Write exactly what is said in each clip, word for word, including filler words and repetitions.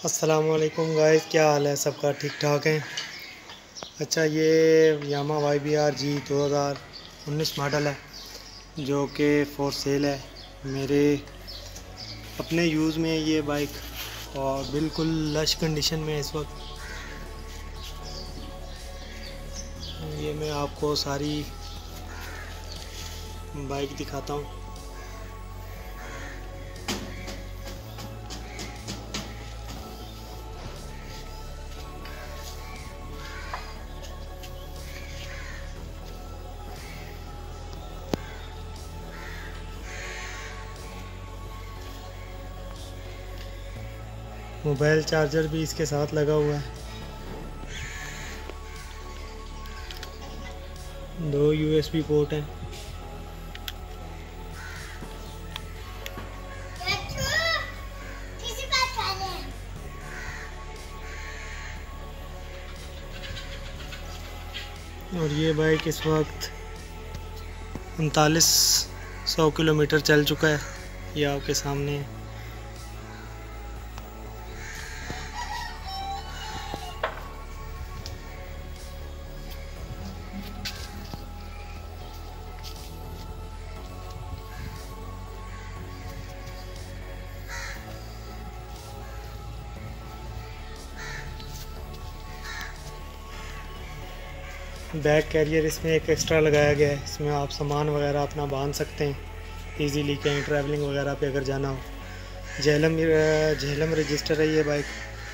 अस्सलामुअलैकुम गाइस, क्या हाल है सबका? ठीक ठाक है। अच्छा, ये Yamaha Y B R G दो हज़ार उन्नीस मॉडल है जो कि फॉर सेल है। मेरे अपने यूज़ में ये बाइक और बिल्कुल लश कंडीशन में है इस वक्त। ये मैं आपको सारी बाइक दिखाता हूँ। मोबाइल चार्जर भी इसके साथ लगा हुआ है। दो यू एस बी पोर्ट हैं। और ये बाइक इस वक्त उनतालीस सौ किलोमीटर चल चुका है। ये आपके सामने है। बैक कैरियर इसमें एक एक्स्ट्रा लगाया गया है। इसमें आप सामान वगैरह अपना बांध सकते हैं इजीली, कहीं ट्रैवलिंग वगैरह पे अगर जाना हो। झेलम झेलम रजिस्टर है ये बाइक।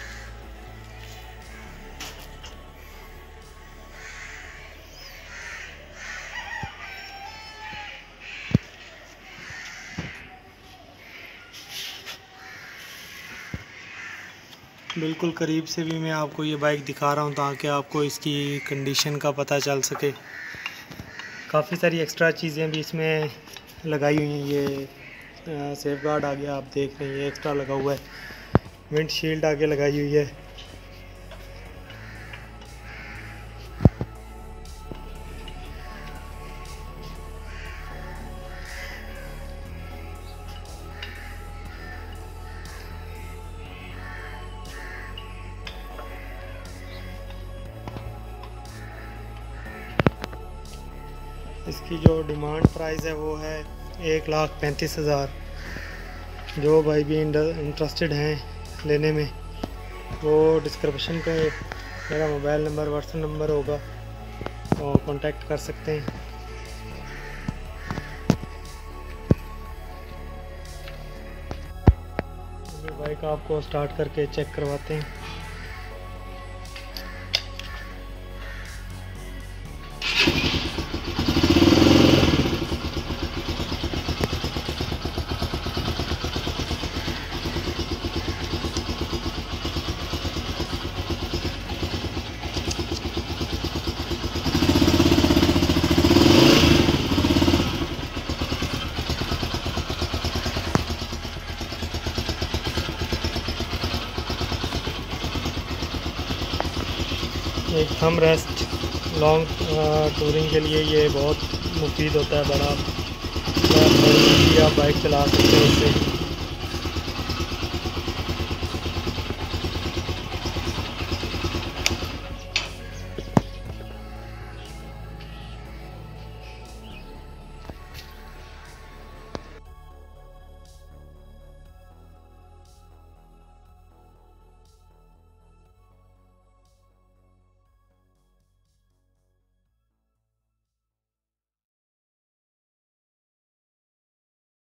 बिल्कुल करीब से भी मैं आपको ये बाइक दिखा रहा हूँ ताकि आपको इसकी कंडीशन का पता चल सके। काफ़ी सारी एक्स्ट्रा चीज़ें भी इसमें लगाई हुई हैं। ये सेफ गार्ड आगे आप देख रहे हैं, ये एक्स्ट्रा लगा हुआ है। विंड शील्ड आगे लगाई हुई है। इसकी जो डिमांड प्राइस है वो है एक लाख पैंतीस हज़ार। जो भाई भी इंटरेस्टेड हैं लेने में, वो डिस्क्रिप्शन पे मेरा मोबाइल नंबर व्हाट्सएप नंबर होगा और कांटेक्ट कर सकते हैं। ये बाइक आपको स्टार्ट करके चेक करवाते हैं। एक थंब रेस्ट लॉन्ग टूरिंग के लिए ये बहुत मुफीद होता है। बड़ा बड़ी आप बाइक चला सकते हैं इससे।